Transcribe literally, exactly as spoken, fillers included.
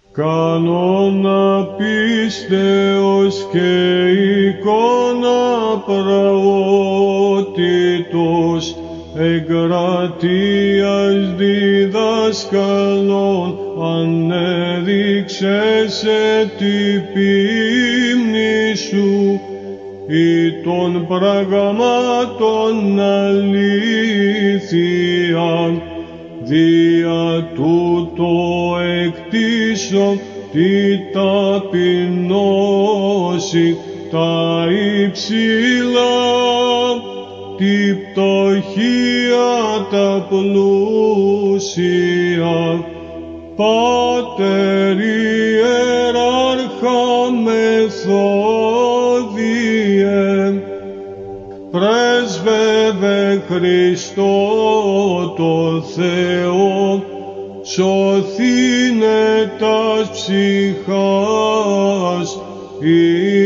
κανόνα πίστεως και εικόνα πραότητος, εγκρατείας διδασκαλών, ανέδειξεσαι την πίμνη σου, ή των πραγμάτων αλήθεια, δια τούτο εκτίσω τη ταπεινώση τα υψηλά, τη πτωχία τα πλούσια. Πάτερ ιεράρχα μεθόδιε, πρέσβευε Χριστό το Θεό, σωθήνε τας ψυχάς